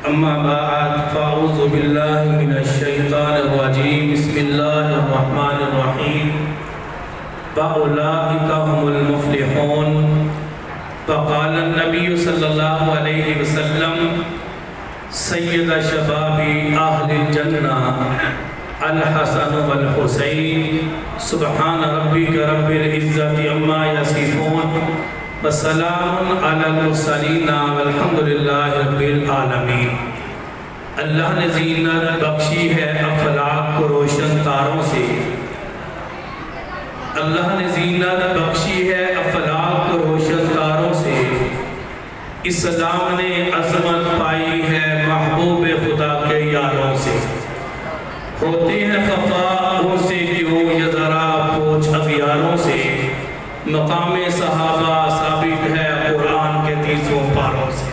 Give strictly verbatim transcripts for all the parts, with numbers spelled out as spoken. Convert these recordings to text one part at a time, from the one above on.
اما بعد فاعوذ باللہ من الشیطان الرجیم بسم اللہ الرحمن الرحیم فاولئک هم المفلحون فقال النبی صلی اللہ علیہ وسلم سید شباب اہل الجنہ الحسن والحسین سبحان ربک رب العزت عما یصفون وسلام علی المرسلین والحمدللہ رب العالمین۔ اللہ نے زینت بخشی ہے افلاک کو روشن تاروں سے، اللہ نے زینت بخشی ہے افلاک کو روشن تاروں سے، اسلام نے عظمت پائی ہے محبوب خدا کے یاروں سے، ہوتے ہیں خفا ان سے کیوں یہ ذرا پوچھ اغیاروں سے، مقام صحابہ ثابت ہے قرآن کے تیسوں پاروں سے۔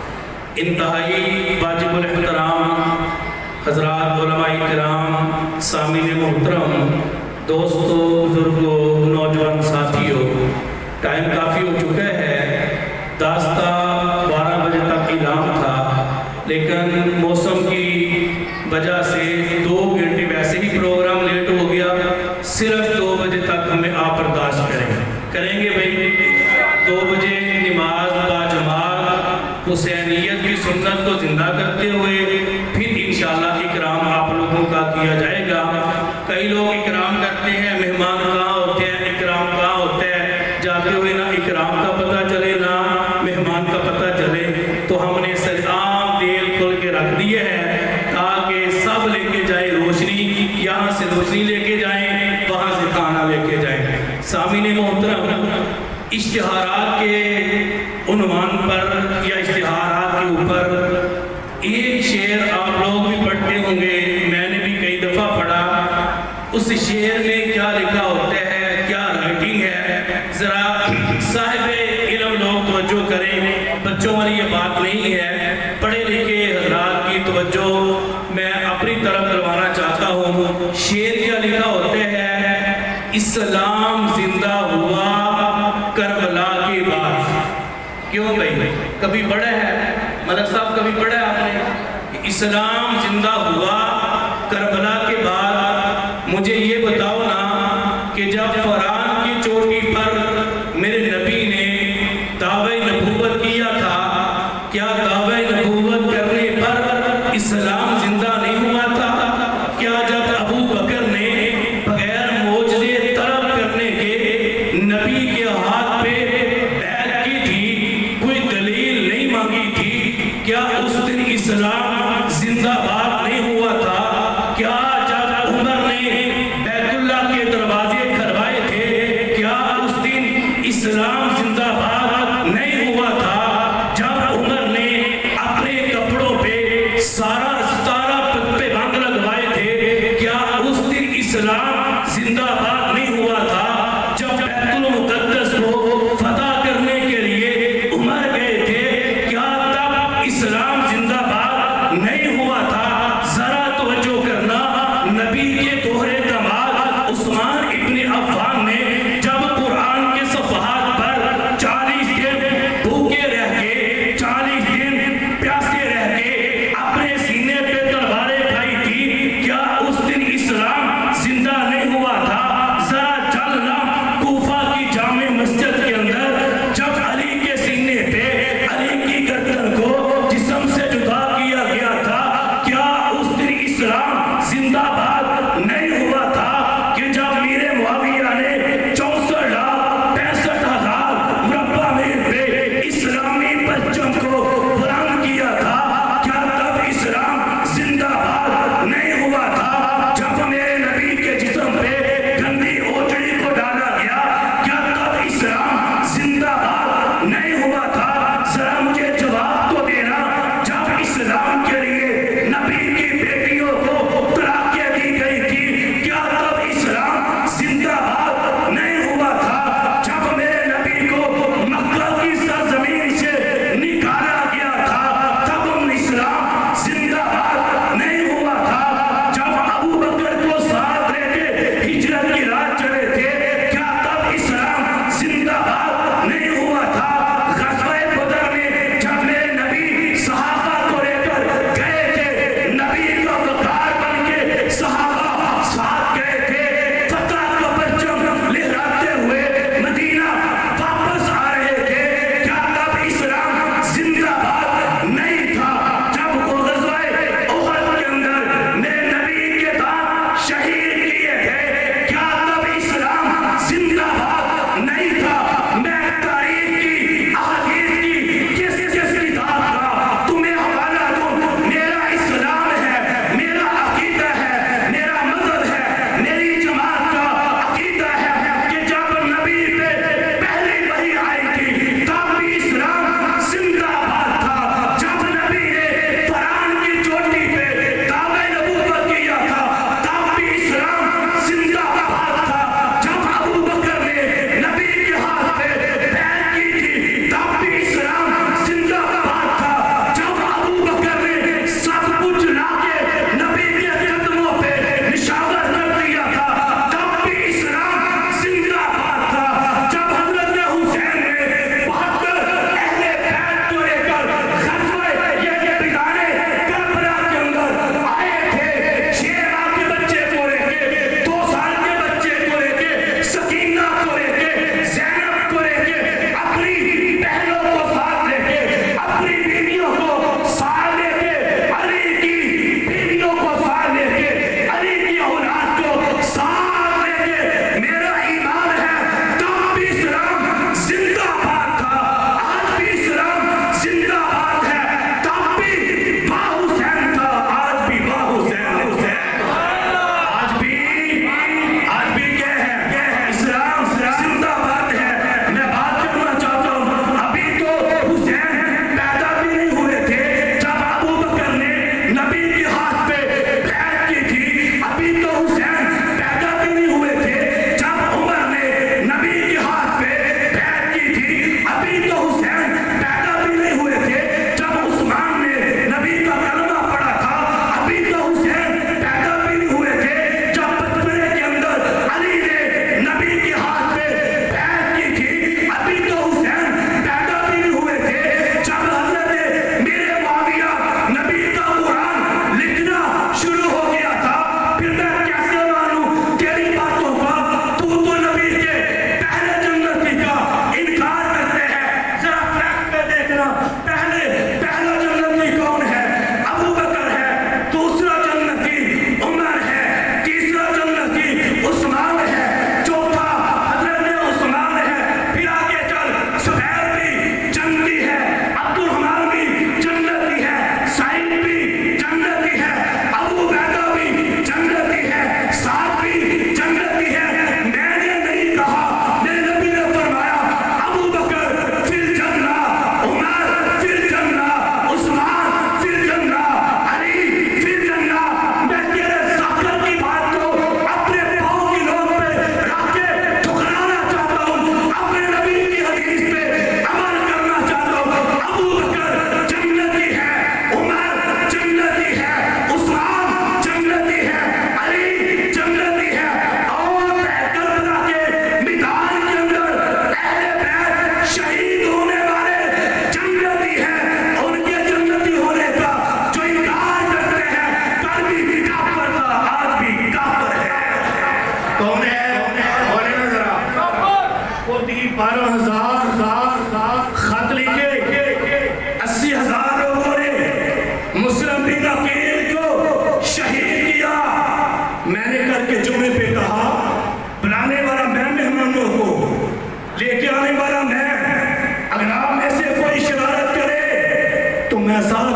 انتہائی واجب الاحترام حضرات علماء کرام، سامعین محترم، دوستوں، بزرگوں، نوجوان ساتھیوں، ٹائم کافی ہو چکا ہے، داستہ بارہ بجے تک اعلان تھا، لیکن موسم کی وجہ سے دو گھنٹے ویسے ہی پروگرام لیٹ ہو گیا، صرف دو بجے تک ہمیں آپ برداشت کریں کریں گے بھائی۔ دو بجے نماز باجماعت حسینیت کی سنت کو زندہ کرتے ہوئے پھر انشاءاللہ اکرام آپ لوگوں کا کیا جائے گا۔ کئی لوگ اکرام کرتے ہیں، مہمان کہاں ہوتے ہیں، اکرام کہاں ہوتے ہیں، جاتے ہوئے نہ اکرام کا پتہ چلے نہ مہمان کا پتہ چلے، تو ہم نے سلام دل کھول کے رکھ دیے ہیں تاکہ سب لے کے جائیں روشنی، یہاں سے روشنی لے کے جائیں، وہاں سے کھانا لے کے جائیں۔ سامعین محترم، اشتہارات کے عنوان پر یا اشتہارات کے اوپر ایک شعر آپ لوگ بھی پڑھتے ہوں گے، میں نے بھی کئی دفعہ پڑھا، اس شعر میں کیا لکھا ہوتا ہے، کیا رائٹنگ ہے، ذرا صاحب علم لوگ توجہ کریں، بچوں والی یہ بات نہیں ہے، پڑھے لکھے حضرات کی توجہ میں اپنی طرف کروانا چاہتا ہوں۔ شعر کیا لکھا ہوتا ہے، اسلام زندہ ہوا کربلا کے بعد۔ کیوں بھائی، کبھی پڑھا ہے ملک صاحب، کبھی پڑھا ہے آپ نے اسلام زندہ ہوا کربلا کے بعد؟ مجھے یہ بتاؤ نا کہ جب فران کی چوٹی پر میرے نبی نے دعوی نبوت کیا تھا، کیا دعوی نبوت کرنے پر اسلام زندہ نہیں ہوا تھا؟ کیا جب ابو بکر نے بغیر معجزے طلب کرنے کے نبی کے ہاتھ پہ بیعت کی تھی، کوئی دلیل نہیں مانگی تھی، کیا اس دن اسلام زندہ باد نہیں ہوا تھا؟ کیا جب عمر نے بیت اللہ کے دروازے کھروائے تھے، کیا اس دن اسلام زندہ باد نہیں ہوا تھا؟ جب عمر نے اپنے کپڑوں پہ سارا ستارہ پہ بند لگوائے تھے، کیا اس دن اسلام زندہ باد نہیں ہوا تھا؟ جب بیت المقدس کو فتح کرنے کے لیے عمر گئے تھے، کیا تب اسلام زندہ باد نہیں ہوا تھا؟ ذرا توجہ کرنا، نبی کے دوہرے داماد عثمان ابن عفان نے جب قرآن کے صفحات پر چالیس دن بھوکے رہ کے، چالیس دن پیاسے رہ کے اپنے سینے پہ تلواریں کھائی تھی، کیا اس دن اسلام زندہ نہیں ہوا تھا؟ ذرا چلنا کوفہ کی جامع مسجد کے اندر، جب علی کے سینے پہ علی کی گردن کو جسم سے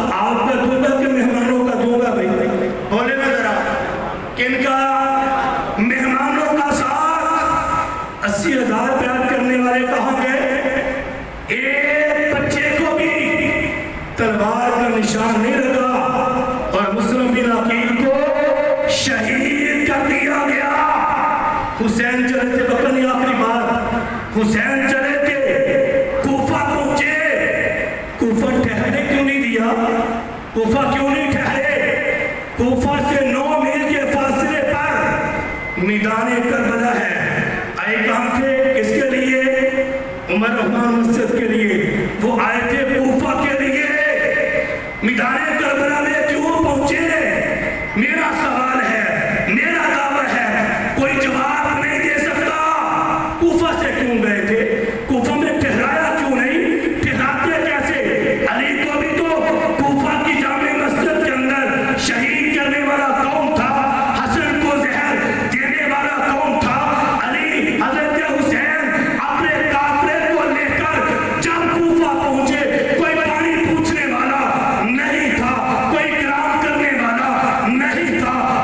ساتھ آپ کا دوں گا کہ مہمانوں کا دوں گا بھائی؟ بولے نا ذرا، کن کا؟ مہمانوں کا ساتھ۔ اسی ہزار بیان کرنے والے کہاں گئے؟ ایک بچے کو بھی تلوار کا نشان نہیں لگا اور مسلم بن عقیل کو شہید کر دیا گیا۔ حسین چلے تھے، بکنی آخری بات، حسین چلے تھے، کوفہ پہنچے، کوفہ ٹھہرنے کیوں نہیں دیا؟ کوفہ کیوں نہیں ٹھہرے؟ کوفہ سے نو میل کے فاصلے پر میدان کربلا ہے۔ آئے کہاں تھے؟ کس کے لیے؟ عمر رحمان مسجد کے لیے۔ وہ آئے تھے کوفہ کے لیے۔ میدان کربلا میں کیوں پہنچے؟ میرا سوال ہے، میرا دعویٰ ہے، کوئی جواب نہیں دے سکتا۔ کوفہ سے کیوں گئے تھے؟ کوفہ میں ٹھہرایا کیوں نہیں؟ ٹھہراتے کیسے؟ علی کو بھی تو کوفہ کی جامع مسجد کے اندر شہید کرنے والا کون تھا؟ حسن کو زہر دینے والا کون تھا؟ علی حضرت حسین اپنے قافلے کو لے کر جب کوفہ پہنچے، کوئی پانی پوچھنے والا نہیں تھا، کوئی کرام کرنے والا نہیں تھا،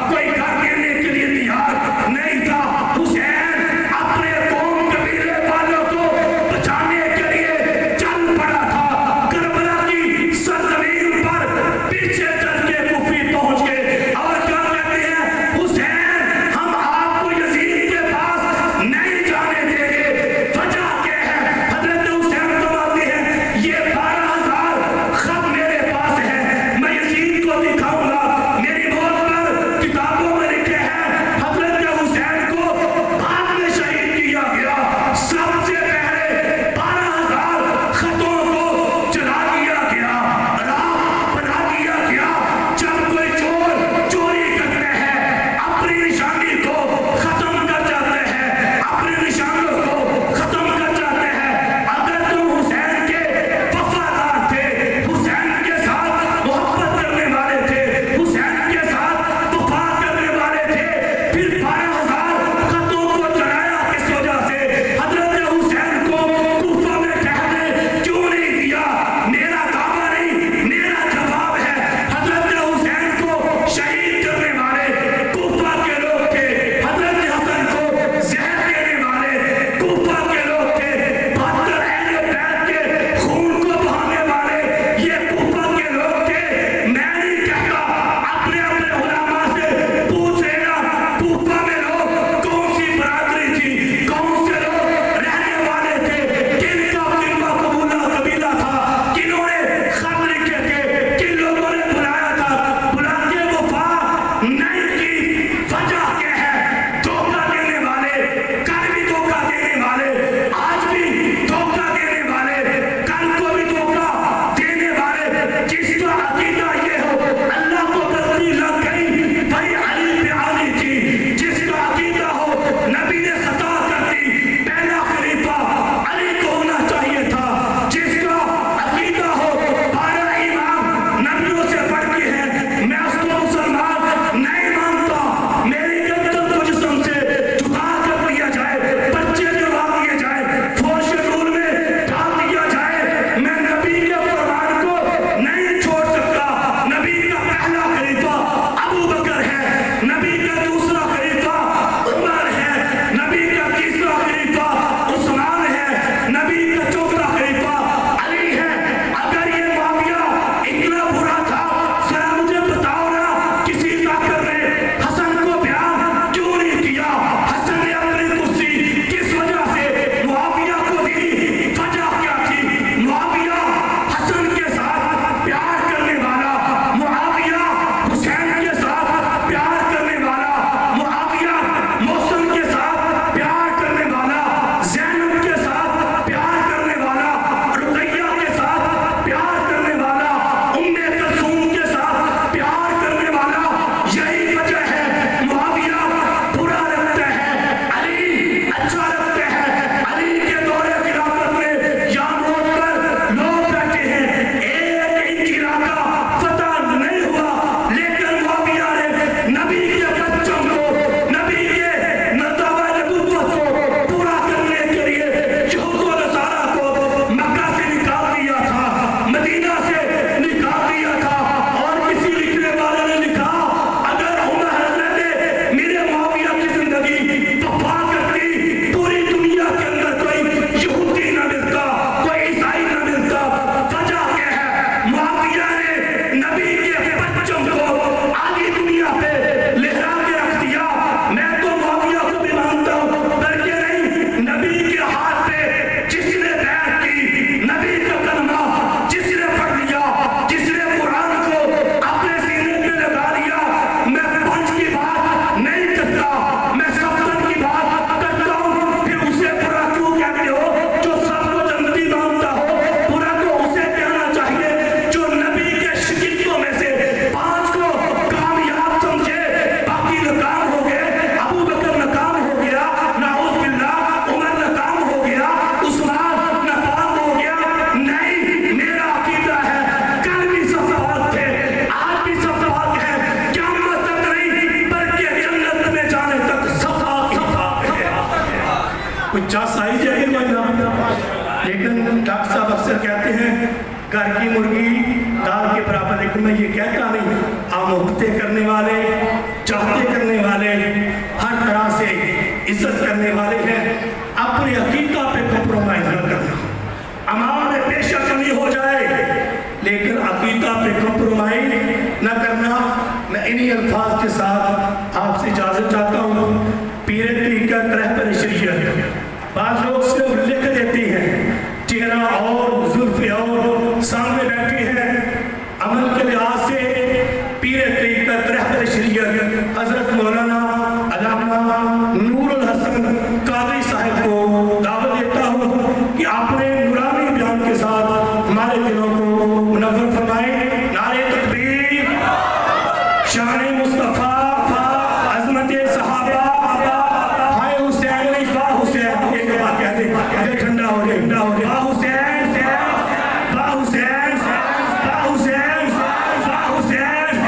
चस आई जाएगी कोई ना। लेकिन डॉक्टर साहब अक्सर कहते हैं घर की मुर्गी दाल के बराबर, लेकिन मैं ये कहता नहीं, आप मोहब्बतें करने वाले, चाहते करने वाले, हर तरह से इज्जत करने वाले हैं, अपने अकीदा पे कम्प्रोमाइज न करना। अमाल में पेशा कमी हो जाए लेकिन अकीदा पे कम्प्रोमाइज न करना। मैं इन्हीं अल्फाज के साथ आपसे इजाजत चाहता हूँ। पीर तरीक़त रहबर शरीयत बाज़ लोग सिर्फ लिख देती हैं, चेहरा और जुल्फ़े और सामने बैठी है। अमल के लिहाज से पीर तरीक़त रहबर शरीयत हज़रत मौलाना अल्लामा नूरुल हसन कादरी साहब को दावत देता हूँ कि आपने नूरानी बयान के साथ हमारे दिलों को मुनव्वर फरमाए। नारे तकबीर, शान मुस्तफ़ा, अज़मत सहाबा, हाय हुसैन नहीं वाह हुसैन, एक बात कहते हैं ठंडा हो जाए, ठंडा हो जाए, वाह हुसैन, वाह हुसैन, वाह हुसैन, वाह हुसैन।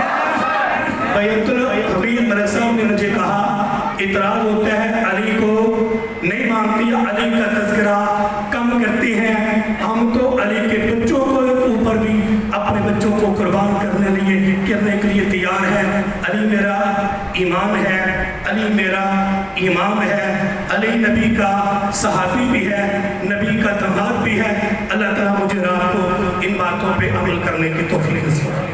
हबीब मरहम ने मुझे कहा, इतराज होता है अली को नहीं मानती, अली का तज़किरा कम करती हैं। हम तो अली के बच्चों को ऊपर भी अपने बच्चों को कुर्बान करने लिए करने के लिए तैयार है। अली मेरा ईमान है, अली मेरा इमाम है, अली नबी का सहाबी भी है, नबी का दमाद भी है। अल्लाह ताला मुझे रात को इन बातों पे अमल करने की तौफीक नसीब